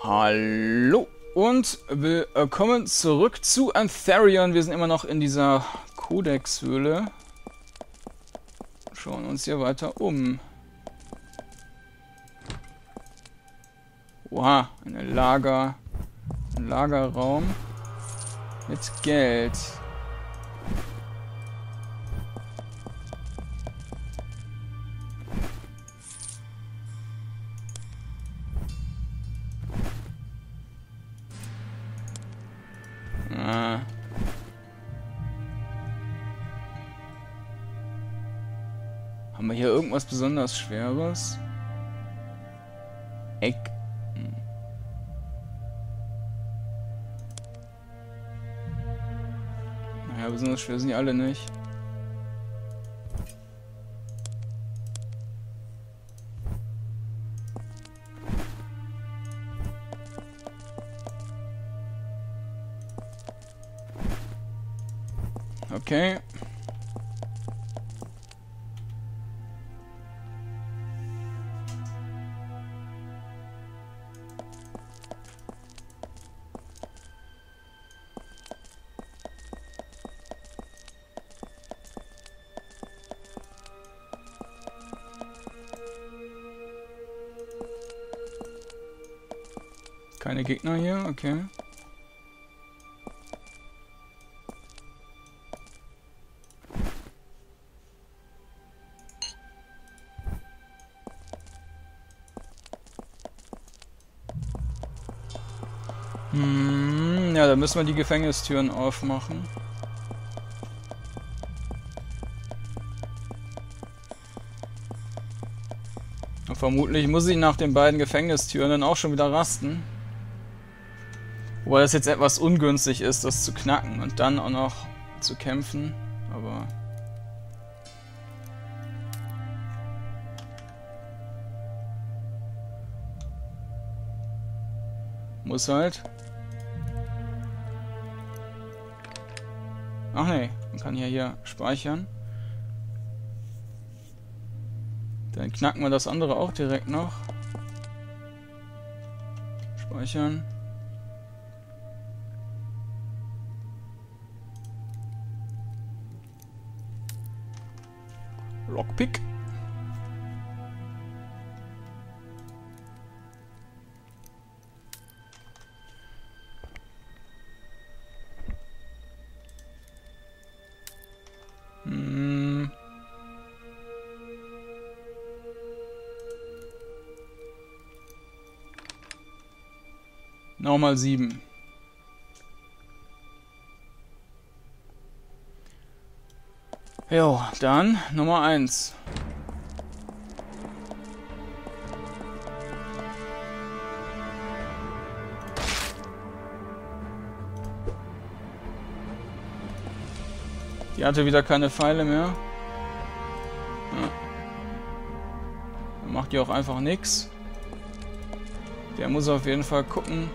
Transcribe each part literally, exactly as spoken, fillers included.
Hallo und willkommen zurück zu Antharion. Wir sind immer noch in dieser Codex-Höhle. Schauen uns hier weiter um. Oha, eine Lager, ein Lagerraum mit Geld. Ah. Haben wir hier irgendwas besonders Schweres? Eck. Hm. Naja, besonders schwer sind die alle nicht. Okay. Keine Gegner hier, okay. Hm, ja, da müssen wir die Gefängnistüren aufmachen. Und vermutlich muss ich nach den beiden Gefängnistüren dann auch schon wieder rasten. Wobei das jetzt etwas ungünstig ist, das zu knacken und dann auch noch zu kämpfen, aber... Muss halt. Ach nee, man kann ja hier speichern. Dann knacken wir das andere auch direkt noch. Speichern. Lockpick. Hm. Nochmal sieben. Jo, dann Nummer eins. Die hatte wieder keine Pfeile mehr. Ja. Dann macht die auch einfach nichts. Der muss auf jeden Fall gucken.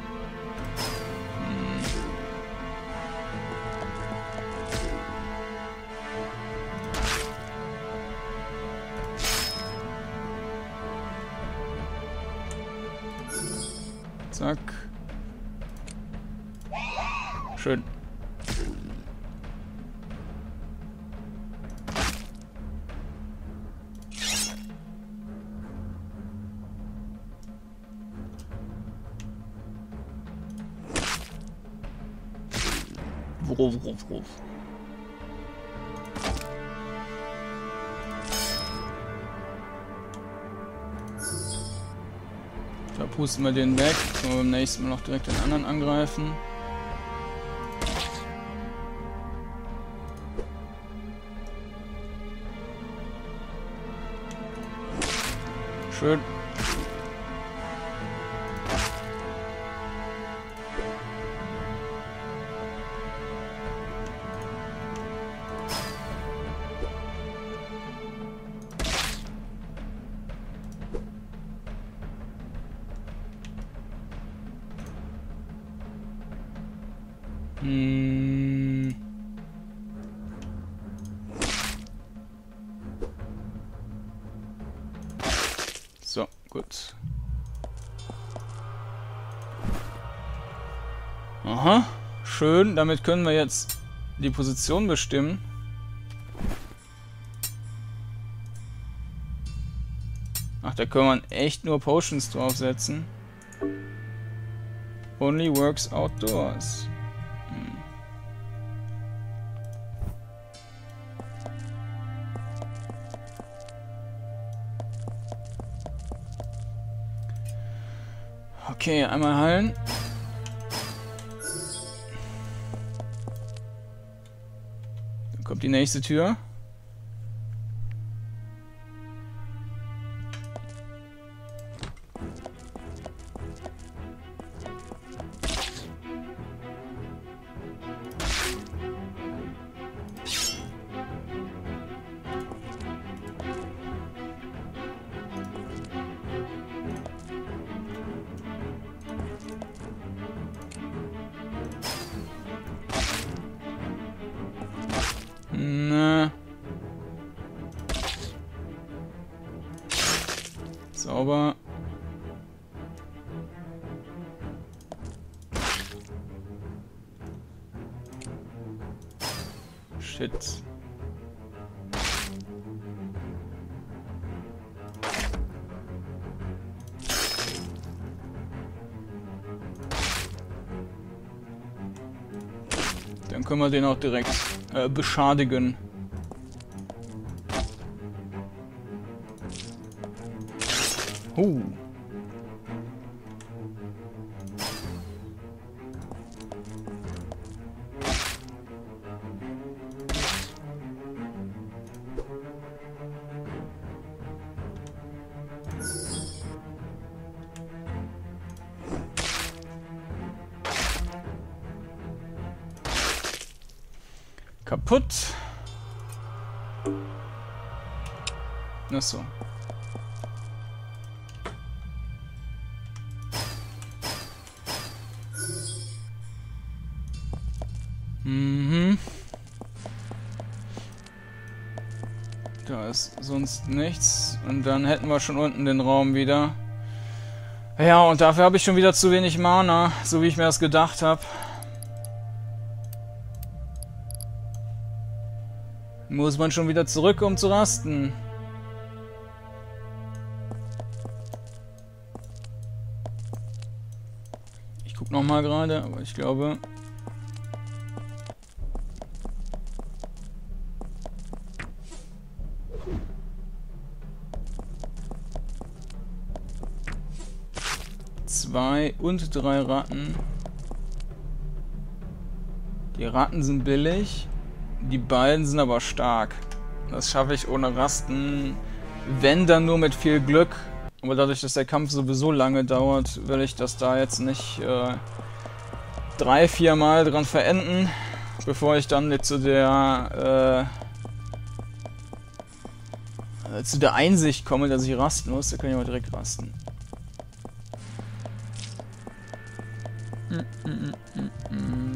Zack. Schön. Wurf, wurf, wurf. Da pusten wir den weg. Können wir beim nächsten Mal noch direkt den anderen angreifen. Schön. Hm. So, gut. Aha, schön. Damit können wir jetzt die Position bestimmen. Ach, da kann man echt nur Potions draufsetzen. Only works outdoors. Hm. Okay, einmal heilen. Dann kommt die nächste Tür. Ne. Sauber. Shit. Dann können wir den auch direkt äh, beschadigen. Uh. Kaputt. Ach so. Mhm. Da ist sonst nichts. Und dann hätten wir schon unten den Raum wieder. Ja, und dafür habe ich schon wieder zu wenig Mana, so wie ich mir das gedacht habe. Muss man schon wieder zurück, um zu rasten. Ich guck noch mal gerade, aber ich glaube... Zwei und drei Ratten. Die Ratten sind billig. Die beiden sind aber stark. Das schaffe ich ohne Rasten. Wenn, dann nur mit viel Glück. Aber dadurch, dass der Kampf sowieso lange dauert, will ich das da jetzt nicht äh, drei, vier Mal dran verenden, bevor ich dann zu der äh, zu der Einsicht komme, dass ich rasten muss. Da kann ich aber direkt rasten. Mm, mm, mm, mm.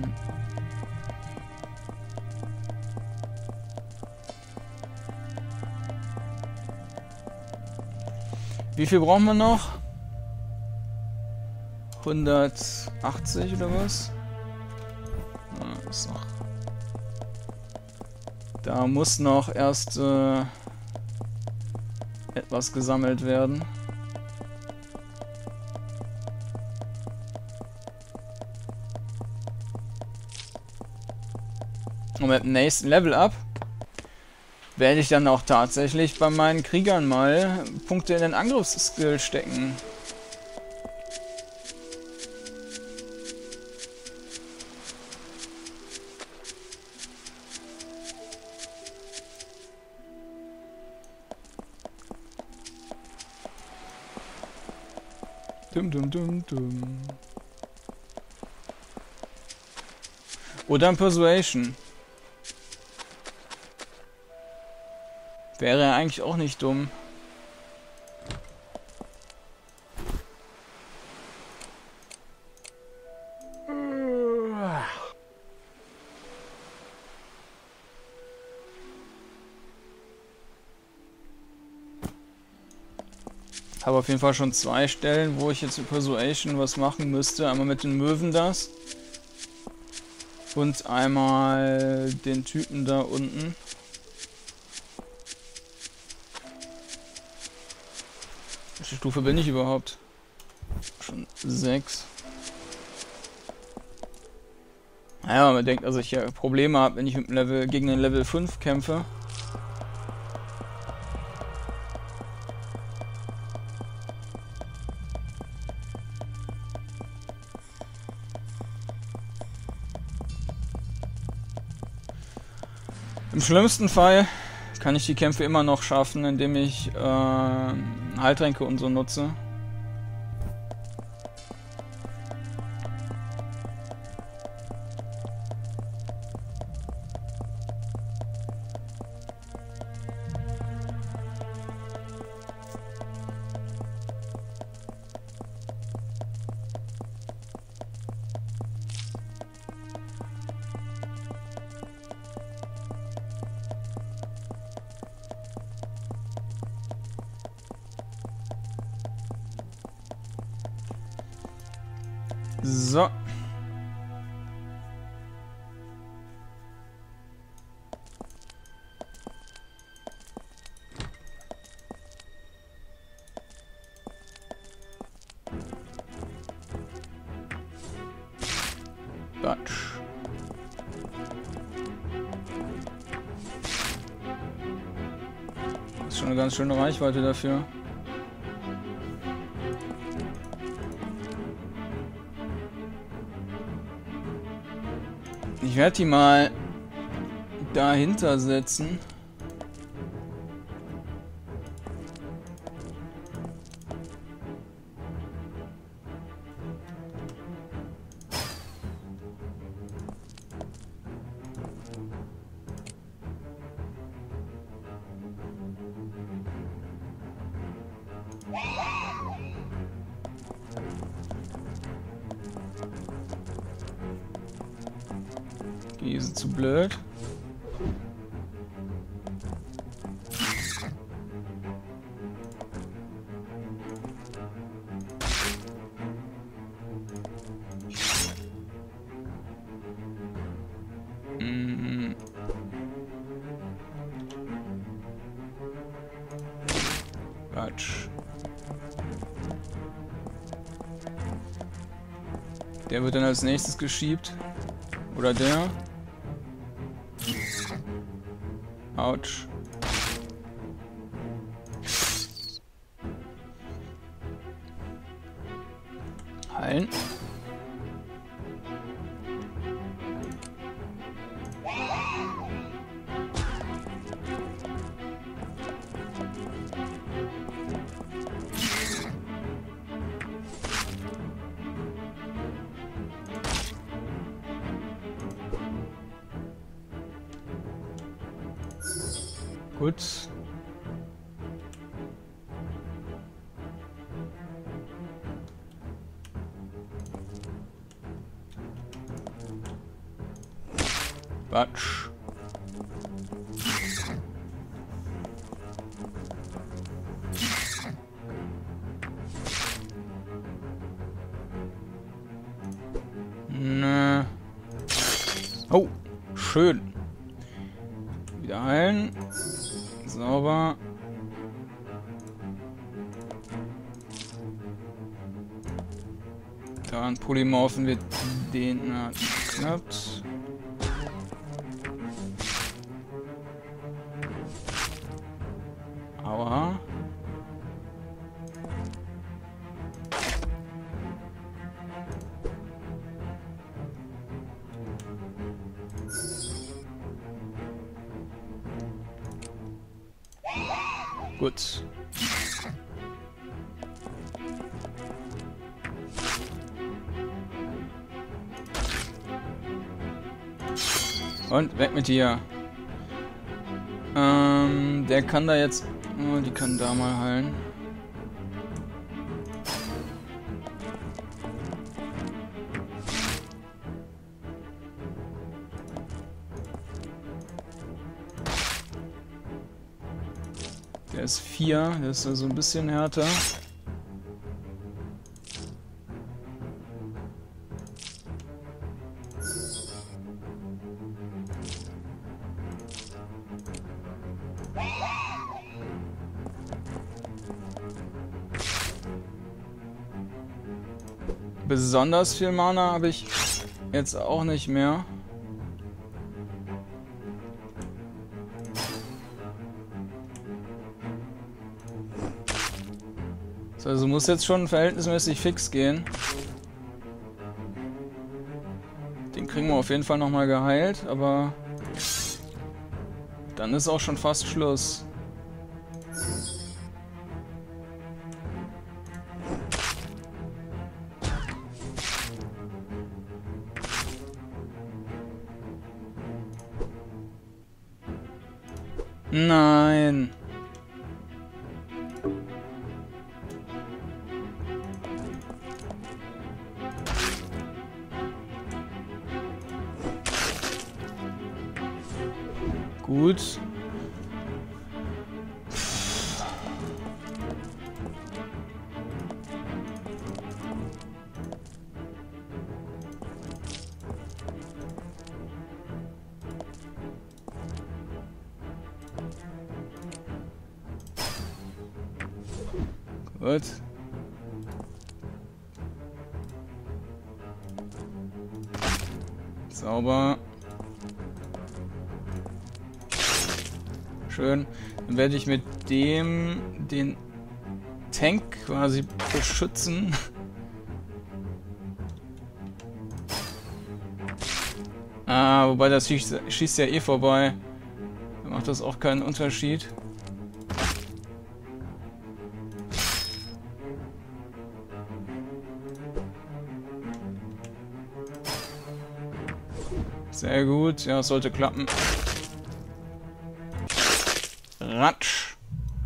Wie viel brauchen wir noch? hundertachtzig oder was? Ah, ist noch. Da muss noch erst äh, etwas gesammelt werden. Und mit dem nächsten Level Up werde ich dann auch tatsächlich bei meinen Kriegern mal Punkte in den Angriffsskill stecken. Dum, dum, dum, dum. Oder ein Persuasion. Wäre ja eigentlich auch nicht dumm. Habe auf jeden Fall schon zwei Stellen, wo ich jetzt mit Persuasion was machen müsste. Einmal mit den Möwen das. Und einmal den Typen da unten. Welche Stufe bin ich überhaupt? Schon sechs. Naja, man denkt, also ich ja Probleme habe, wenn ich mit dem Level gegen den Level fünf kämpfe. Im schlimmsten Fall kann ich die Kämpfe immer noch schaffen, indem ich äh, Heiltränke und so nutze. So. Batsch. Ist schon eine ganz schöne Reichweite dafür. Ich werde die mal dahinter setzen. Die sind zu blöd. Mhm. Quatsch. Der wird dann als nächstes geschiebt. Oder der. Autsch. Heilen. Gut. Quatsch. Nö. Oh, schön. Wieder heilen. Sauber. Dann polymorphen wir den. Na, klappt. Aua. Gut. Und weg mit dir. Ähm, der kann da jetzt... Oh, die kann da mal heilen. Der ist vier, der ist also ein bisschen härter. besonders viel Mana habe ich jetzt auch nicht mehr. So, also muss jetzt schon verhältnismäßig fix gehen. Den kriegen wir auf jeden Fall nochmal geheilt, aber dann ist auch schon fast Schluss. Nein. Gut. Gut. Sauber. Schön. Dann werde ich mit dem den Tank quasi beschützen. Ah, wobei das schießt, schießt ja eh vorbei. Dann macht das auch keinen Unterschied. Sehr gut, ja, es sollte klappen. Ratsch.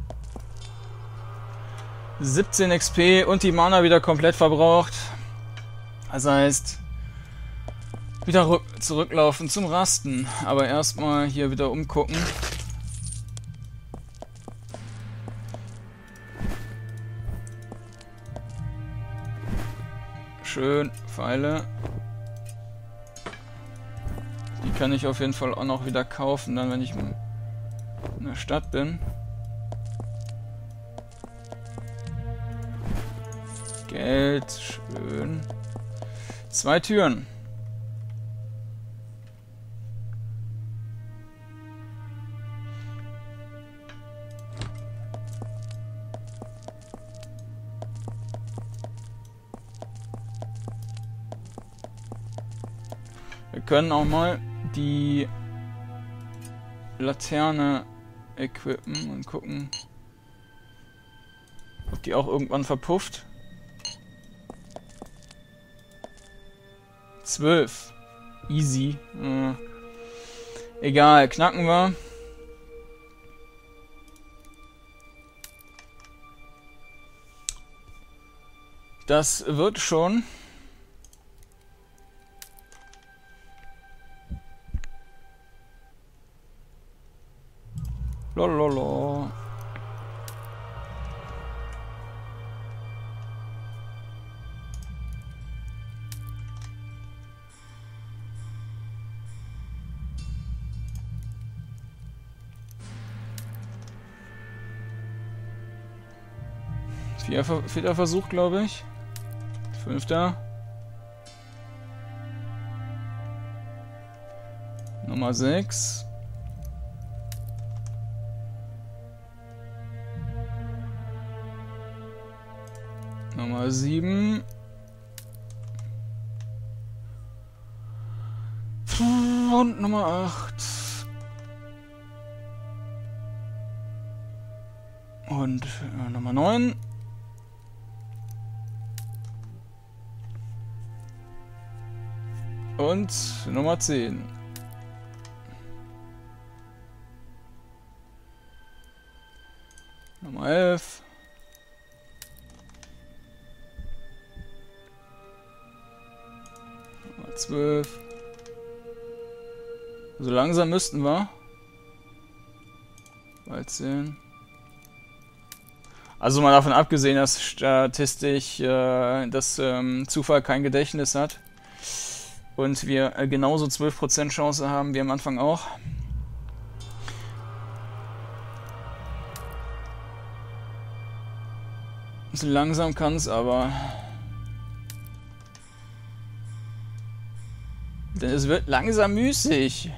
siebzehn X P und die Mana wieder komplett verbraucht. Das heißt, wieder zurücklaufen zum Rasten. Aber erstmal hier wieder umgucken. Schön, Pfeile. Die kann ich auf jeden Fall auch noch wieder kaufen, dann wenn ich in der Stadt bin. Geld, schön. Zwei Türen. Wir können auch mal die Laterne equippen und gucken, ob die auch irgendwann verpufft. zwölf. Easy. Äh, egal, knacken wir. Das wird schon. Lololo. Vierter Versuch, glaube ich. Fünfter. Nummer sechs. Nummer sieben. Und Nummer acht. Und äh, Nummer neun. Und Nummer zehn. Nummer elf. Nummer zwölf. So langsam müssten wir. dreizehn. Also mal davon abgesehen, dass statistisch äh, das ähm, Zufall kein Gedächtnis hat. Und wir äh, genauso zwölf Prozent Chance haben wie am Anfang auch. So langsam kann es aber. Denn es wird langsam müßig.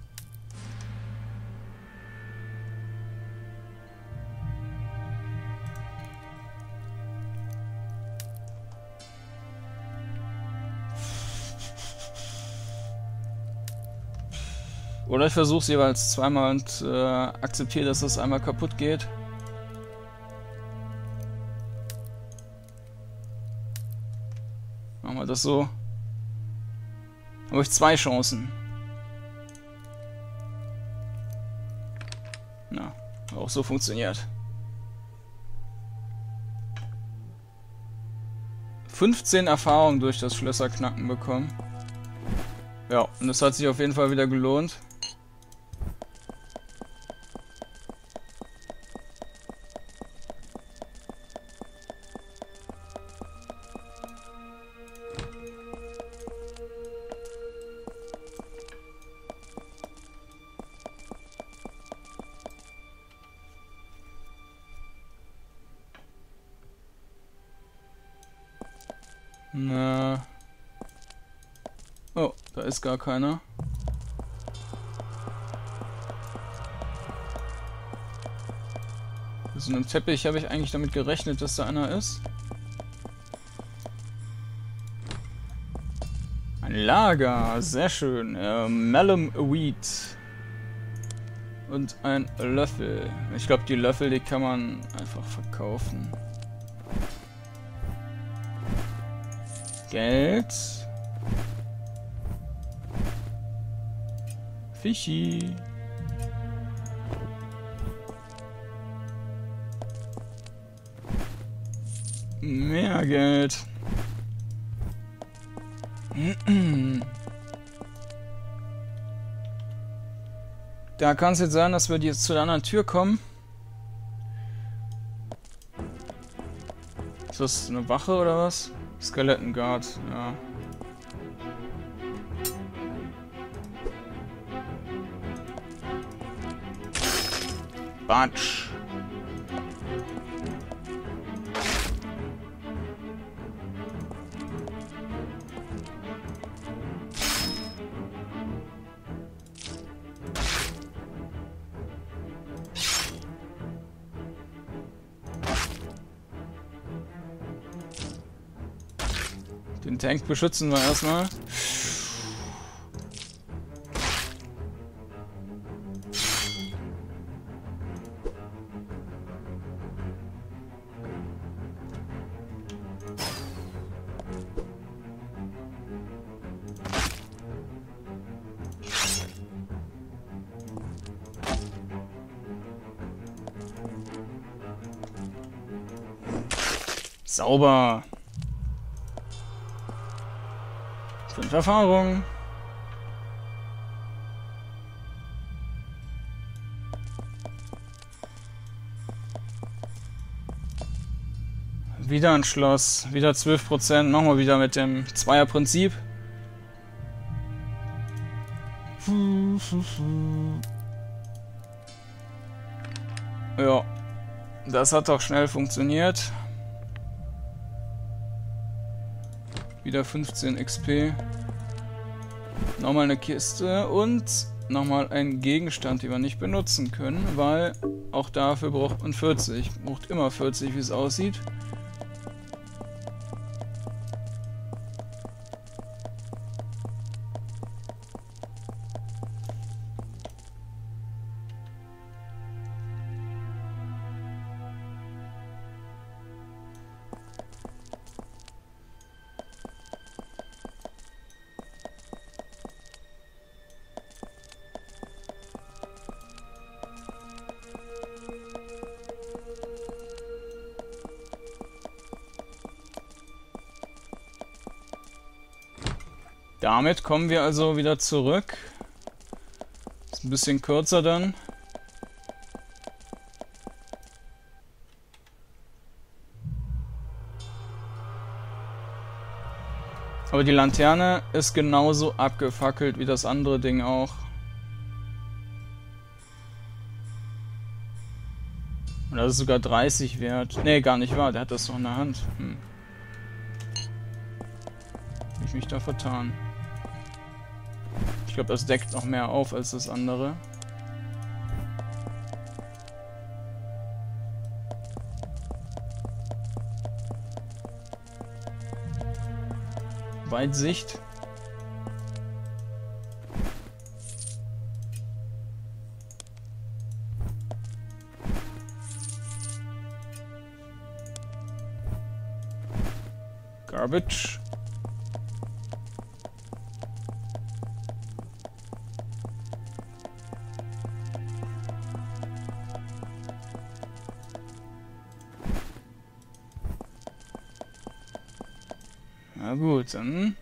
Oder ich versuche es jeweils zweimal und äh, akzeptiere, dass das einmal kaputt geht. Machen wir das so. Habe ich zwei Chancen. Na, auch so funktioniert. fünfzehn Erfahrungen durch das Schlösserknacken bekommen. Ja, und das hat sich auf jeden Fall wieder gelohnt. Na. Oh, da ist gar keiner. So einem Teppich habe ich eigentlich damit gerechnet, dass da einer ist. Ein Lager, sehr schön. Äh, Melon Wheat. Und ein Löffel. Ich glaube, die Löffel, die kann man einfach verkaufen. Geld. Fischi. Mehr Geld. Da kann es jetzt sein, dass wir jetzt zu der anderen Tür kommen. Ist das eine Wache oder was? Skeleton Guard, ja. Batsch. Den Tank beschützen wir erstmal. Sauber. Fünf Erfahrungen. Wieder ein Schloss. Wieder zwölf Prozent. Machen wir wieder mit dem Zweierprinzip. Ja. Das hat doch schnell funktioniert. Wieder fünfzehn X P. Nochmal eine Kiste und nochmal ein Gegenstand, den wir nicht benutzen können, weil auch dafür braucht man vierzig. Braucht immer vierzig, wie es aussieht. Damit kommen wir also wieder zurück. Ist ein bisschen kürzer dann. Aber die Laterne ist genauso abgefackelt wie das andere Ding auch. Und das ist sogar dreißig wert. Ne, gar nicht wahr. Der hat das doch in der Hand. Hm. Hab ich mich da vertan. Ich glaube, das deckt noch mehr auf als das andere. Weitsicht. Garbage. Na gut, dann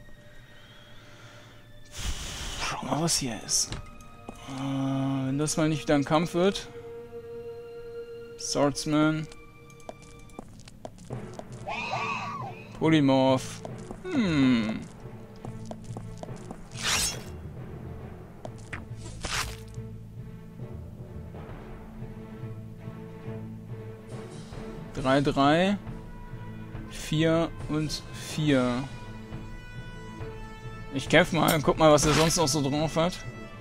schauen wir mal, was hier ist. Äh, wenn das mal nicht wieder ein Kampf wird. Swordsman. Polymorph. Hm. Drei, drei. Vier und vier. Ich kämpfe mal, guck mal, was er sonst noch so drauf hat.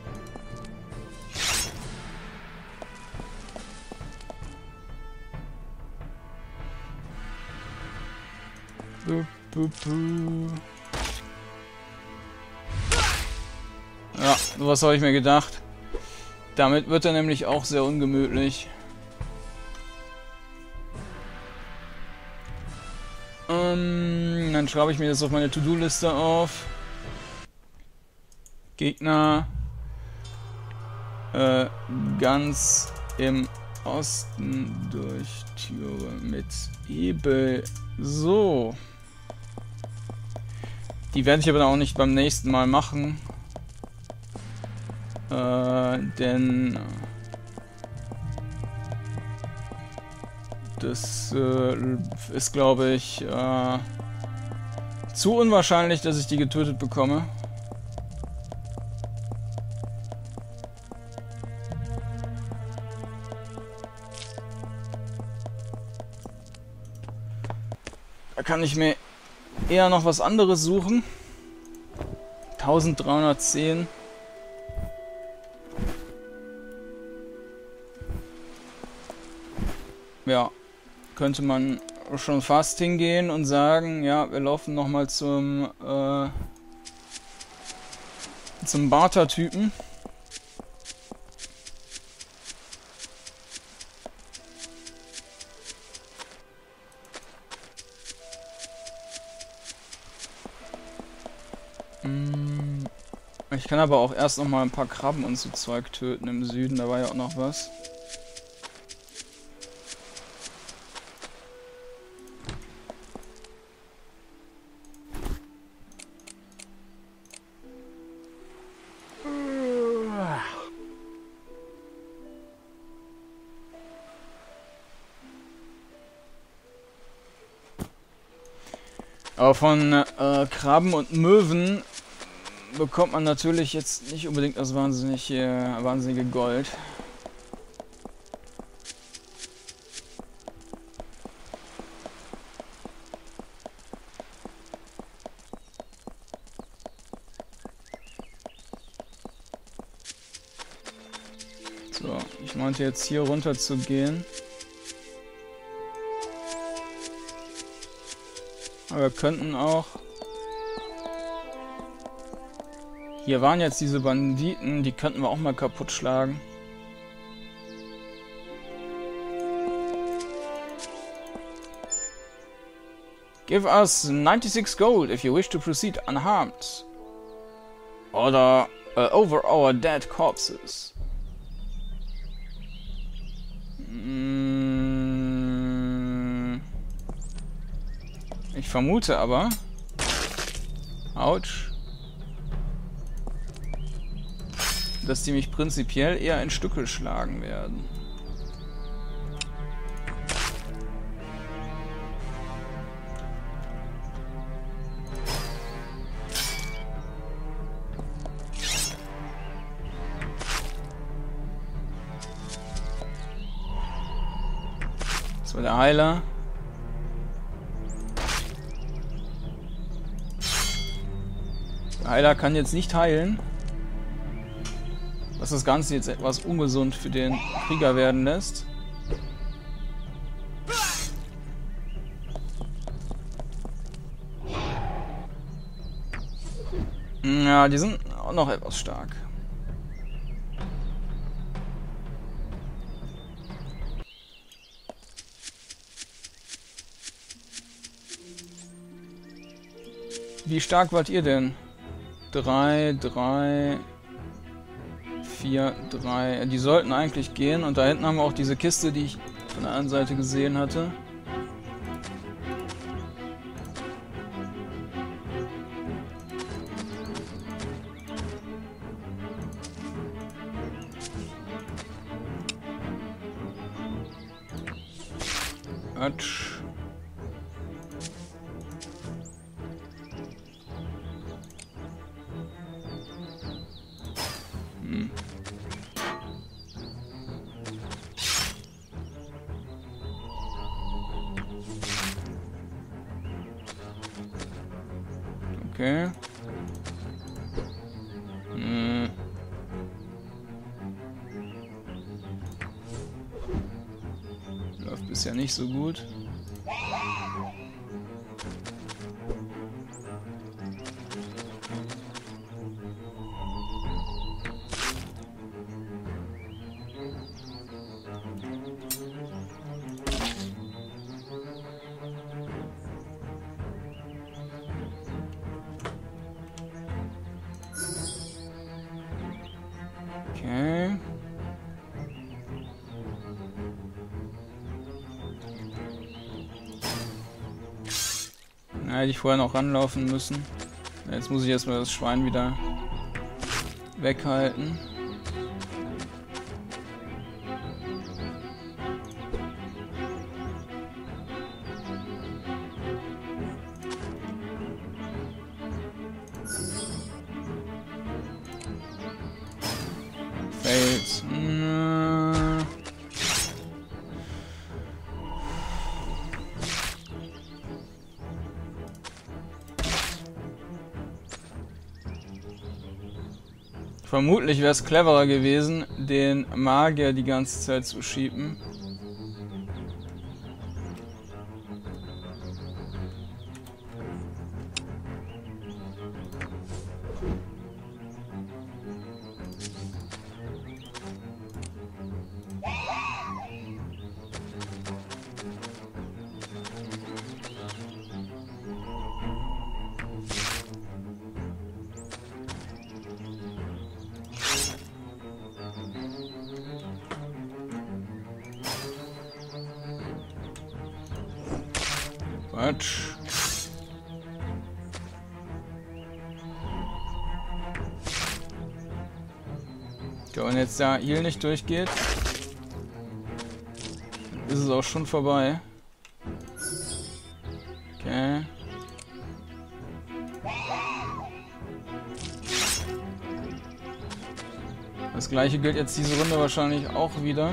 Bu, bu, bu. Ja, sowas habe ich mir gedacht. Damit wird er nämlich auch sehr ungemütlich. Ähm, dann schreibe ich mir das auf meine To-Do-Liste auf. Gegner äh, ganz im Osten durch Türe mit Hebel. So. Die werde ich aber auch nicht beim nächsten Mal machen. Äh, denn das äh, ist, glaube ich, äh, zu unwahrscheinlich, dass ich die getötet bekomme. Da kann ich mir eher noch was anderes suchen. eintausenddreihundertzehn. Ja, könnte man schon fast hingehen und sagen, ja, wir laufen nochmal zum äh, zum Barter-Typen. Ich kann aber auch erst noch mal ein paar Krabben und so Zeug töten im Süden, da war ja auch noch was. Aber von äh, Krabben und Möwen bekommt man natürlich jetzt nicht unbedingt das wahnsinnig, äh, wahnsinnige Gold. So, ich meinte jetzt hier runter zu gehen. Aber wir könnten auch... Hier waren jetzt diese Banditen, die könnten wir auch mal kaputt schlagen. Give us ninety-six gold if you wish to proceed unharmed. Oder uh, over our dead corpses. Mm. Ich vermute aber... Autsch. Dass die mich prinzipiell eher in Stücke schlagen werden. Das war der Heiler. Der Heiler kann jetzt nicht heilen. Was das Ganze jetzt etwas ungesund für den Krieger werden lässt. Ja, die sind auch noch etwas stark. Wie stark wart ihr denn? Drei, drei, vier, drei. Die sollten eigentlich gehen. Und da hinten haben wir auch diese Kiste, die ich von der anderen Seite gesehen hatte. Quatsch. Hm. Okay. Hm. Läuft bisher nicht so gut. Okay. Na, hätte ich vorher noch ranlaufen müssen. Jetzt muss ich erstmal das Schwein wieder weghalten. Fails. Hm. Vermutlich wäre es cleverer gewesen, den Magier die ganze Zeit zu schieben. Quatsch. Okay, und jetzt der Heal nicht durchgeht, ist es auch schon vorbei. Okay. Das gleiche gilt jetzt diese Runde wahrscheinlich auch wieder.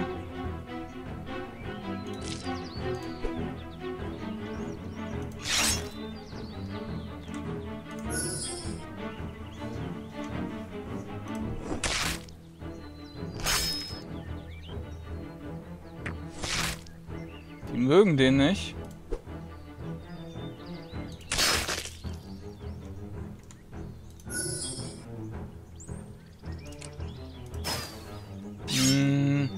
Die mögen den nicht. Hm.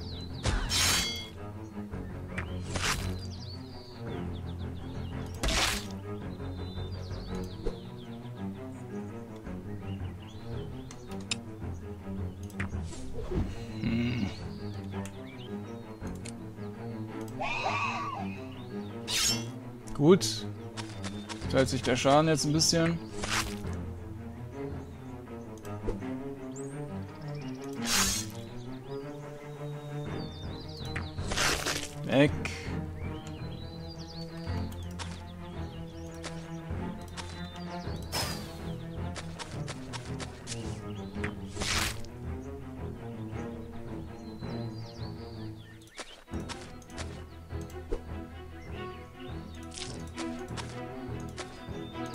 Hm. Gut. Teilt sich der Schaden jetzt ein bisschen. Weg.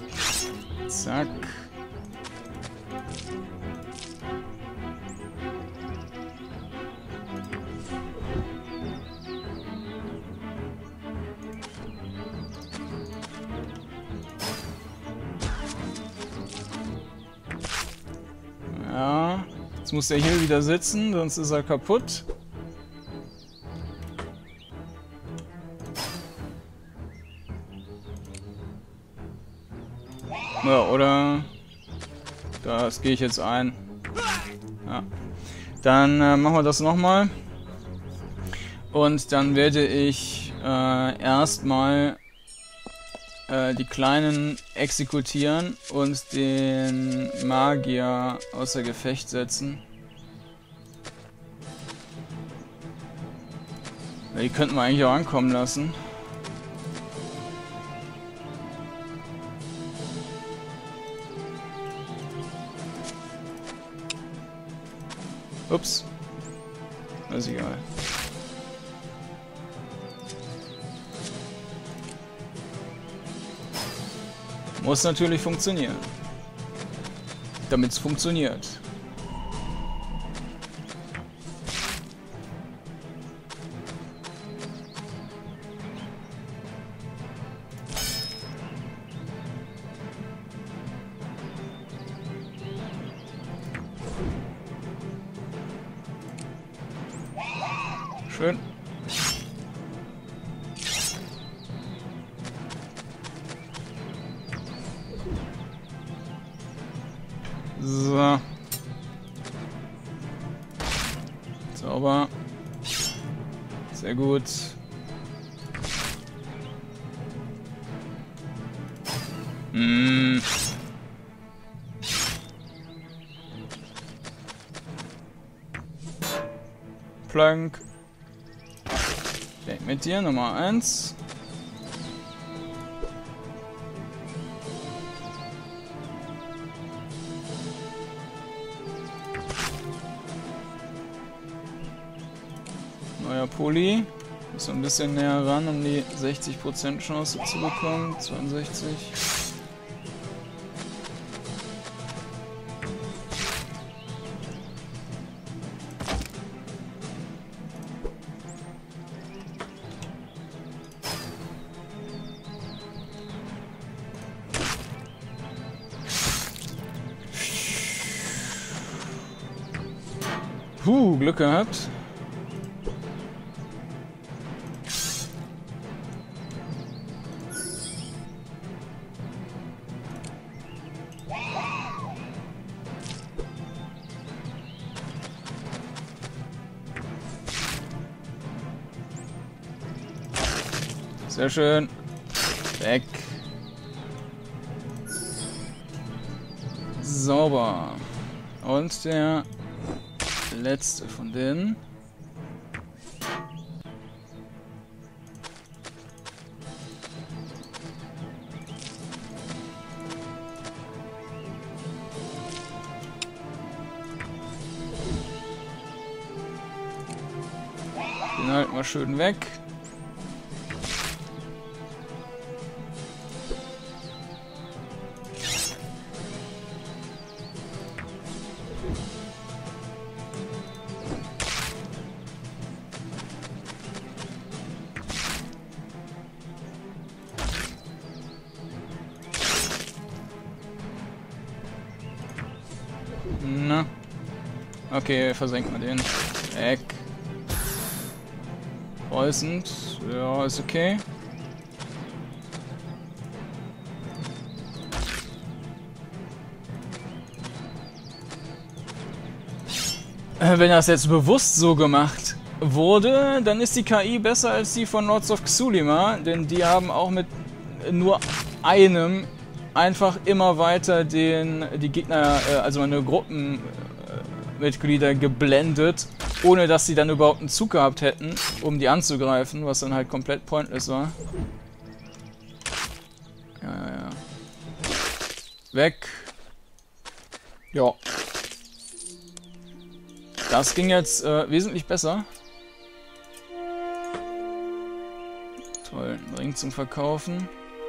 Zack. Jetzt muss der hier wieder sitzen, sonst ist er kaputt. Ja, oder... Das gehe ich jetzt ein. Ja. Dann äh, machen wir das nochmal. Und dann werde ich äh, erstmal äh, die Kleinen exekutieren und den Magier außer Gefecht setzen. Ja, die könnten wir eigentlich auch ankommen lassen. Ups. Das ist egal. Muss natürlich funktionieren. Damit es funktioniert. Schön. So. Sauber. Sehr gut. Hm. Plank. Mit dir, Nummer eins. Neuer Pulli. Muss ein bisschen näher ran, um die sechzig Prozent Chance zu bekommen. zweiundsechzig. Puh, Glück gehabt. Sehr schön. Weg. Sauber. Und der letzte von denen. Den halten wir schön weg. Na. Okay, versenken wir den. Weg. Räusend. Ja, ist okay. Wenn das jetzt bewusst so gemacht wurde, dann ist die K I besser als die von Lords of Xulima, denn die haben auch mit nur einem einfach immer weiter den die Gegner, also meine Gruppenmitglieder geblendet, ohne dass sie dann überhaupt einen Zug gehabt hätten, um die anzugreifen, was dann halt komplett pointless war. Ja, ja, ja. Weg. Ja. Das ging jetzt äh, wesentlich besser. Toll, ein Ring zum Verkaufen.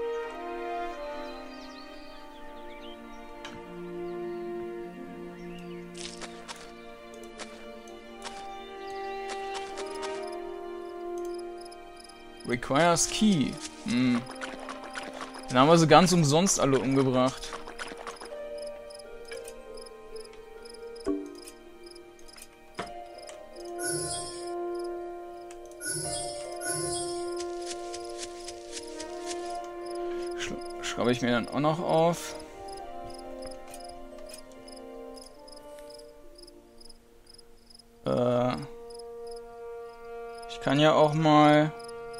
Requires Key. Hm. Dann haben wir sie ganz umsonst alle umgebracht. schreibe ich mir dann auch noch auf. Äh, ich kann ja auch mal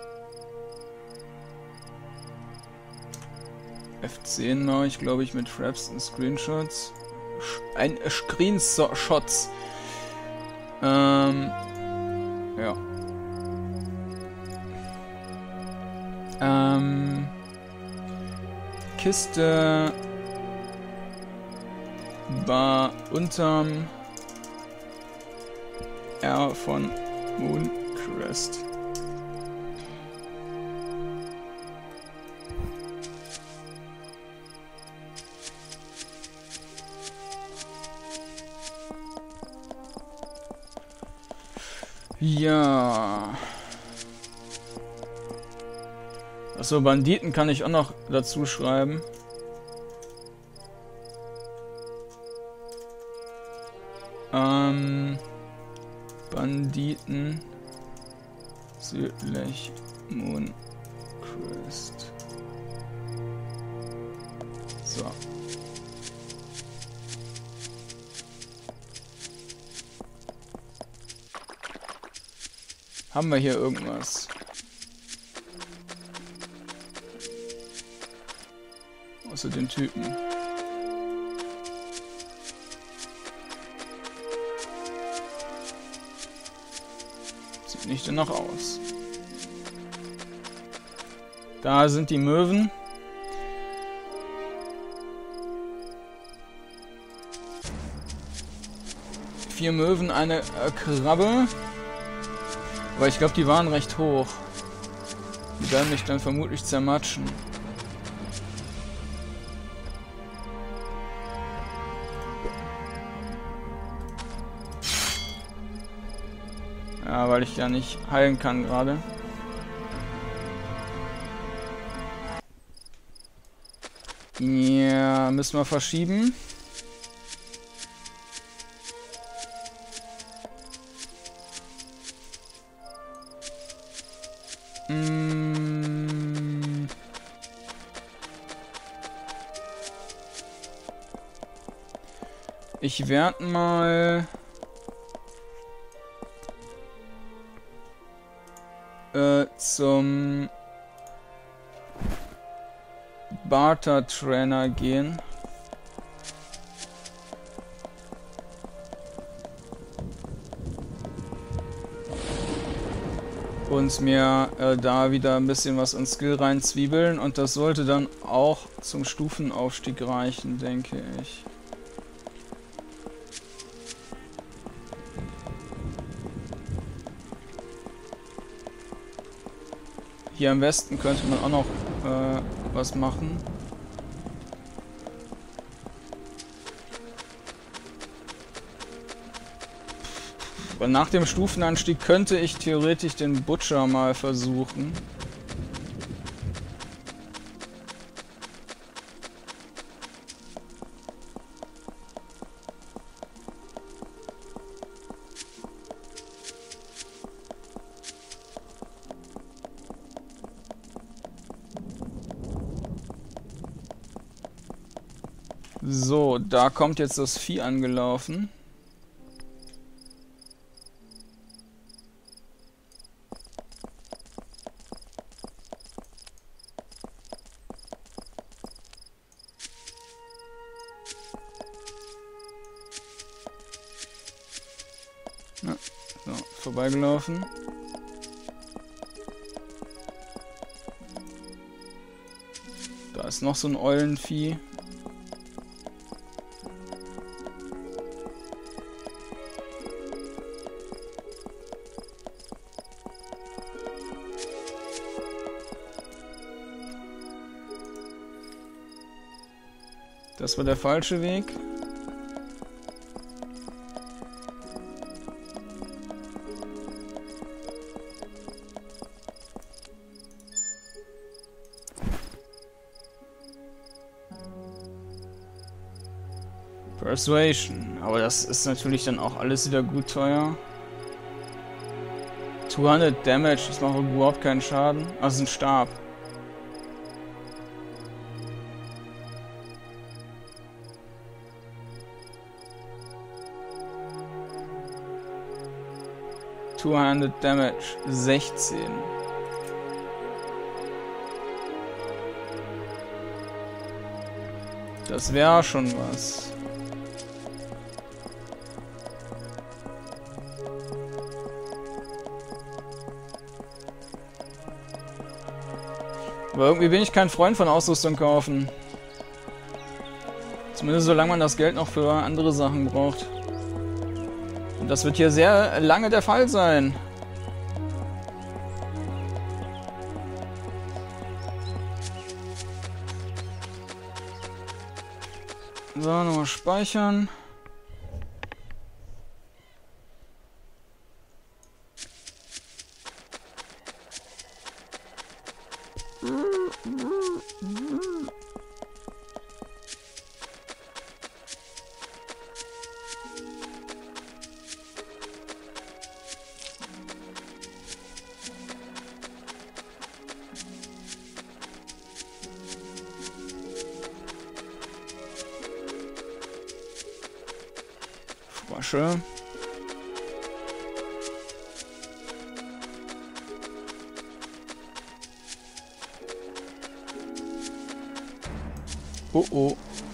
F zehn mache ich, glaube ich, mit Fraps und Screenshots. Ein äh, Screenshots. Ähm, ja. Ähm, Kiste war unterm R von Mooncrest. Ja. Achso, Banditen kann ich auch noch dazu schreiben. Ähm, Banditen südlich Mooncrest. So. Haben wir hier irgendwas? Außer den Typen. Sieht nicht danach aus. Da sind die Möwen. Vier Möwen, eine äh, Krabbe. Aber ich glaube, die waren recht hoch. Die werden mich dann vermutlich zermatschen. Ja, weil ich ja nicht heilen kann gerade. Ja, müssen wir verschieben. Mm. Ich werde mal äh, zum Barter Trainer gehen. Und mir äh, da wieder ein bisschen was an Skill reinzwiebeln. Und das sollte dann auch zum Stufenaufstieg reichen, denke ich. Hier im Westen könnte man auch noch äh, was machen. Aber nach dem Stufenanstieg könnte ich theoretisch den Butcher mal versuchen. So, da kommt jetzt das Vieh angelaufen. Ja, so, vorbeigelaufen. Da ist noch so ein Eulenvieh. Das war der falsche Weg. Persuasion, aber das ist natürlich dann auch alles wieder gut teuer. zweihundert Damage, das macht überhaupt keinen Schaden. Also ein Stab. Two-handed Damage. sechzehn. Das wäre schon was. Aber irgendwie bin ich kein Freund von Ausrüstung kaufen. Zumindest solange man das Geld noch für andere Sachen braucht. Und das wird hier sehr lange der Fall sein. So, nochmal speichern. Frösche. Oh oh.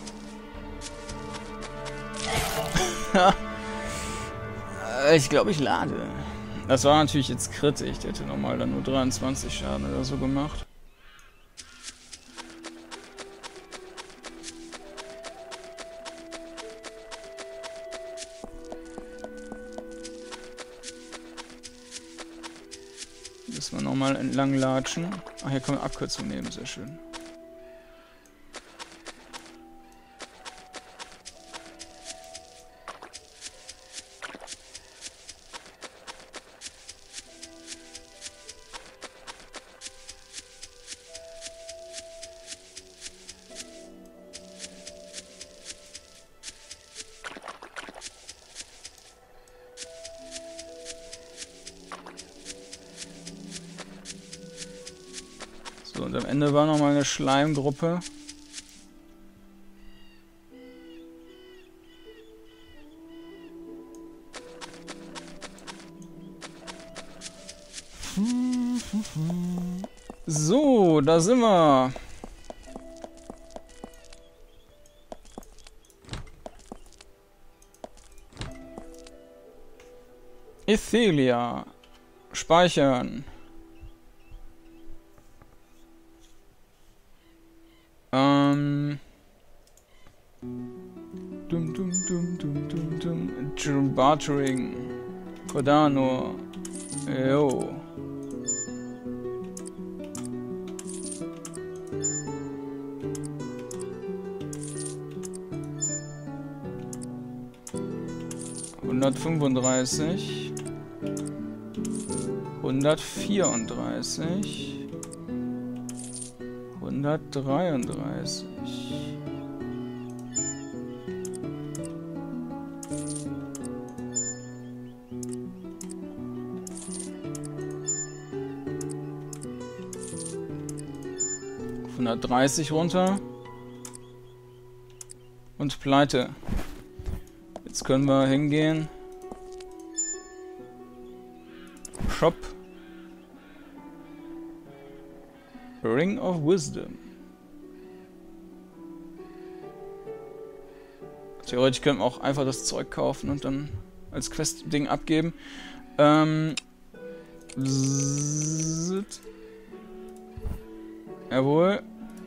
Ich glaube, ich lade. Das war natürlich jetzt kritisch. Der hätte normal dann nur dreiundzwanzig Schaden oder so gemacht. Müssen wir nochmal entlang latschen. Ach, hier können wir Abkürzung nehmen, sehr schön. So, und am Ende war nochmal eine Schleimgruppe. So, da sind wir. Ithelia. Speichern. Ähm. Dum dum dum dum dum dum. Drum Bartering. Cordano. Jo. hundertfünfunddreißig. hundertvierunddreißig. hundertdreiunddreißig. hundertdreißig runter. Und pleite. Jetzt können wir hingehen. Shop. Ring of Wisdom. Theoretisch können wir auch einfach das Zeug kaufen und dann als Quest-Ding abgeben. Ähm. Zzt. Jawohl.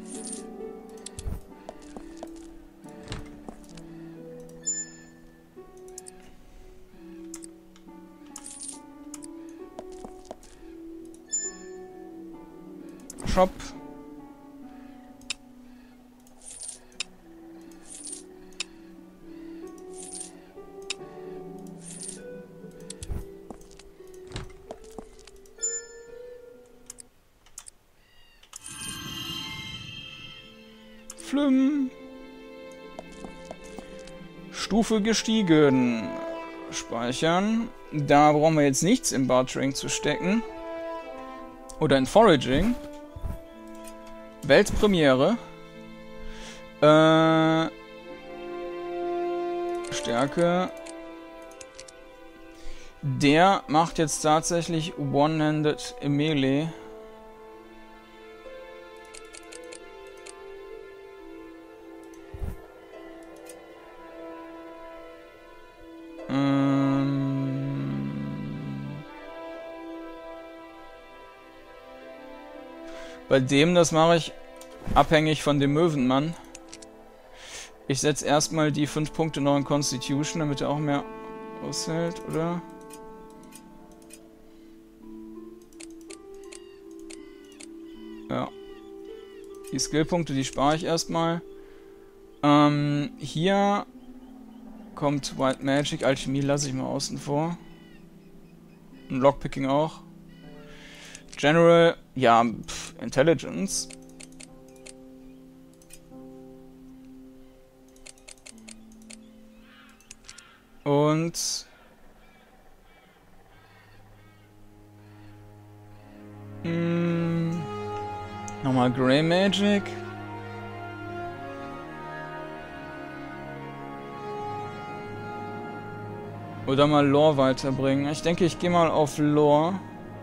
Shop. Flüm. Stufe gestiegen. Speichern. Da brauchen wir jetzt nichts im Bartering zu stecken. Oder in Foraging. Weltpremiere. Äh, Stärke. Der macht jetzt tatsächlich One-Handed Melee. Bei dem, das mache ich abhängig von dem Möwenmann. Ich setze erstmal die fünf Punkte noch in Constitution, damit er auch mehr aushält, oder? Ja. Die Skillpunkte, die spare ich erstmal. Ähm, hier kommt White Magic, Alchemie lasse ich mal außen vor. Und Lockpicking auch. General, ja, pff, Intelligence. Und mh, nochmal Grey Magic. Oder mal Lore weiterbringen. Ich denke, ich gehe mal auf Lore.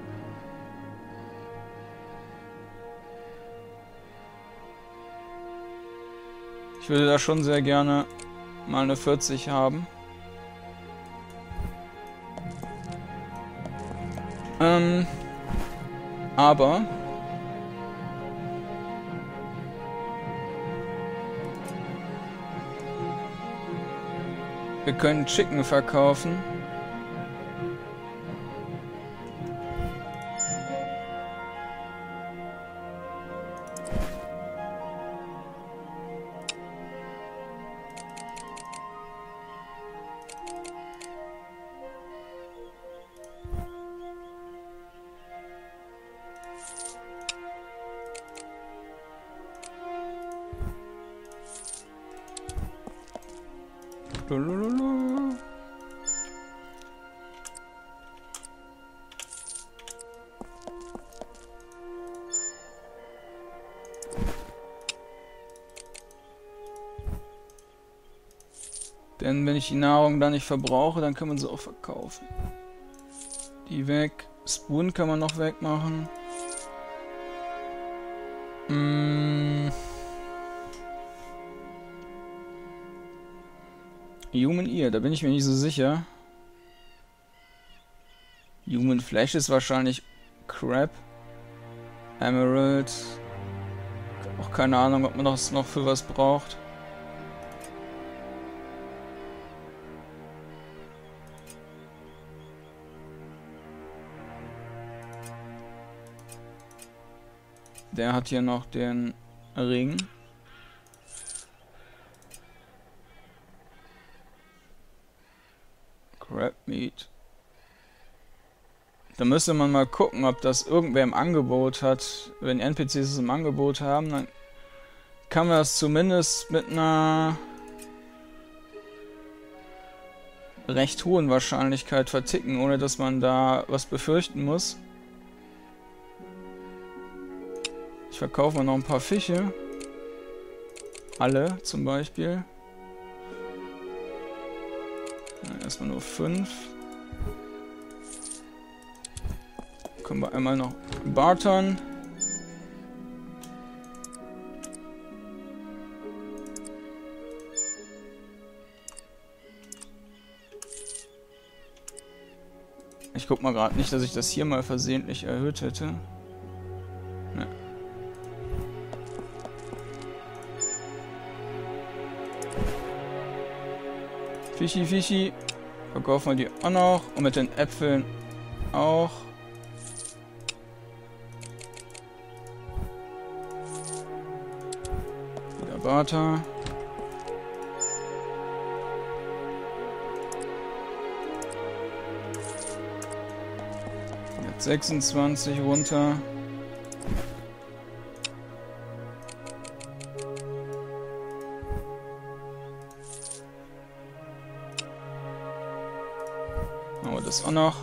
Ich würde da schon sehr gerne mal eine vierzig haben. Ähm, aber wir können Chicken verkaufen. Lulululu. Denn wenn ich die Nahrung dann nicht verbrauche, dann kann man sie auch verkaufen. Die weg. Spoon kann man noch wegmachen. Mm. Human Ear, da bin ich mir nicht so sicher. Human Flesh ist wahrscheinlich Crap. Emerald. Auch keine Ahnung, ob man das noch für was braucht. Der hat hier noch den Ring. Crab Meat. Da müsste man mal gucken, ob das irgendwer im Angebot hat. Wenn N P Cs es im Angebot haben, dann kann man das zumindest mit einer recht hohen Wahrscheinlichkeit verticken, ohne dass man da was befürchten muss. Ich verkaufe mal noch ein paar Fische. Alle zum Beispiel. Ja, erstmal nur fünf. Können wir einmal noch bartern. Ich guck mal gerade nicht, dass ich das hier mal versehentlich erhöht hätte. Ne. Fischi, Fischi. Verkaufen wir die auch noch. Und mit den Äpfeln auch. Wieder Barter. Jetzt sechsundzwanzig runter. Machen wir das auch noch.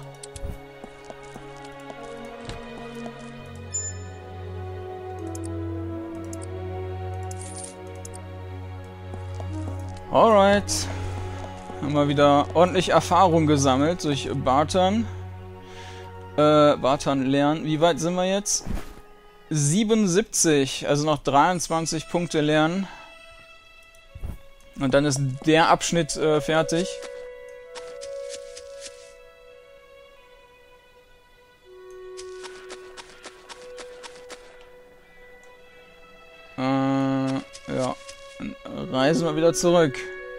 Alright. Haben wir wieder ordentlich Erfahrung gesammelt durch Bartern. Äh, Bartern lernen. Wie weit sind wir jetzt? siebenundsiebzig, also noch dreiundzwanzig Punkte lernen. Und dann ist der Abschnitt äh, fertig. Äh, ja, dann reisen wir wieder zurück.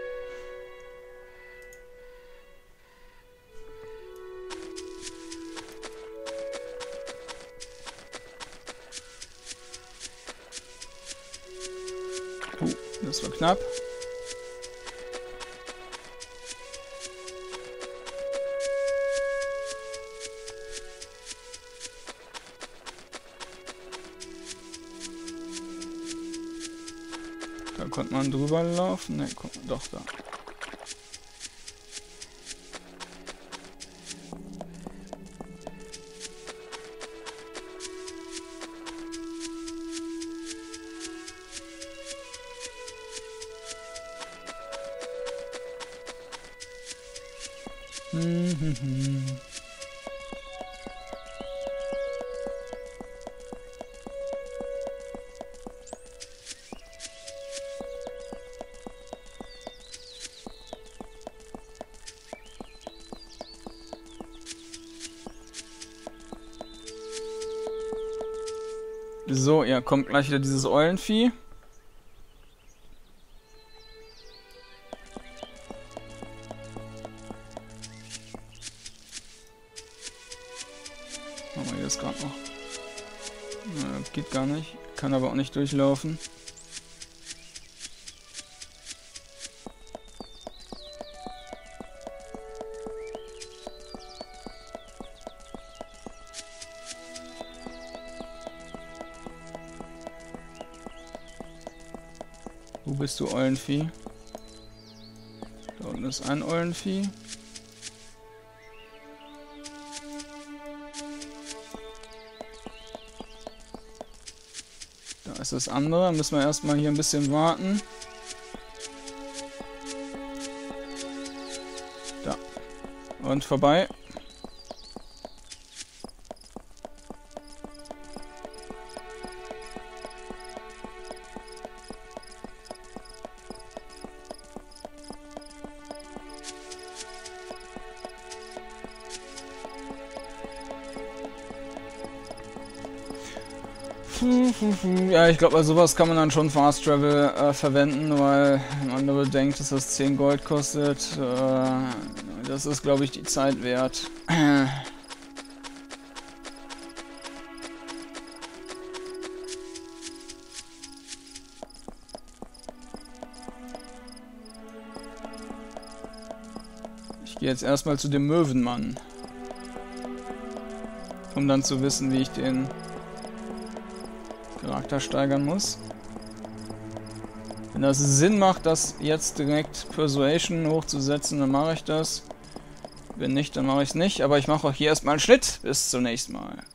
Uh, das war knapp. Da konnte man drüber laufen. Ne, guck mal, doch da. Hm, hm, hm. So, ja, kommt gleich wieder dieses Eulenvieh. Machen wir jetzt gerade noch. Na, geht gar nicht. Kann aber auch nicht durchlaufen. Wo bist du, Eulenvieh? Da unten ist ein Eulenvieh. Da ist das andere. Müssen wir erstmal hier ein bisschen warten. Da. Und vorbei. Ja, ich glaube, bei sowas kann man dann schon Fast Travel äh, verwenden, weil man nur bedenkt, dass das zehn Gold kostet. Äh, das ist, glaube ich, die Zeit wert. Ich gehe jetzt erstmal zu dem Möwenmann, um dann zu wissen, wie ich den Charakter steigern muss. Wenn das Sinn macht, das jetzt direkt Persuasion hochzusetzen, dann mache ich das. Wenn nicht, dann mache ich es nicht. Aber ich mache auch hier erstmal einen Schnitt. Bis zum nächsten Mal.